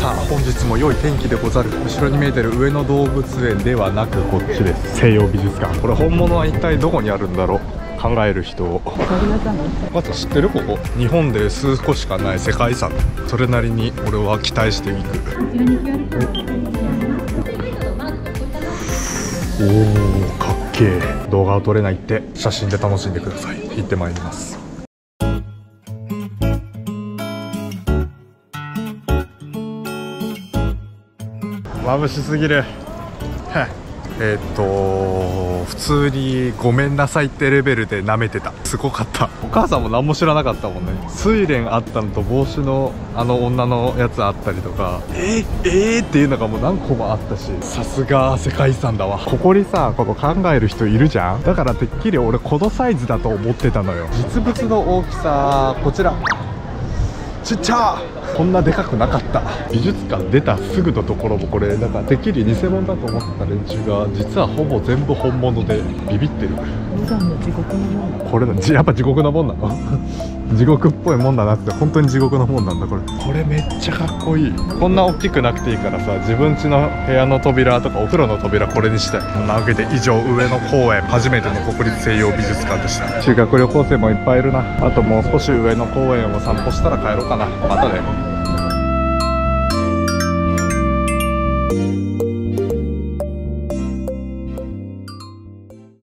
さあ本日も良い天気でござる。後ろに見えてる上野動物園ではなくこっちです。西洋美術館。これ本物は一体どこにあるんだろう。考える人を。あと知ってる？ここ日本で数個しかない世界遺産。それなりに俺は期待していく。おー、かっけー。動画は撮れないって写真で楽しんでください。行ってまいります。眩しすぎる。普通にごめんなさいってレベルで舐めてた。すごかった。お母さんも何も知らなかったもんね。睡蓮あったのと帽子の女のやつあったりとか、っていうのがもう何個もあったし、さすが世界遺産だわ。ここにさ、この考える人いるじゃん。だからてっきり俺このサイズだと思ってたのよ。実物の大きさこちら。ちっちゃー。こんなでかくなかった。美術館出たすぐのところもこれなんかてっきり偽物だと思ってた連中が実はほぼ全部本物でビビってる。これやっぱ地獄のもんなの地獄っぽいもんだなって。本当に地獄のもんなんだこれ。これめっちゃかっこいい。こんな大きくなくていいからさ、自分家の部屋の扉とかお風呂の扉これにしたい。そんなわけで以上上野公園初めての国立西洋美術館でした。修学旅行生もいっぱいいるな。あともう少し上野公園を散歩したら帰ろうかな。またね。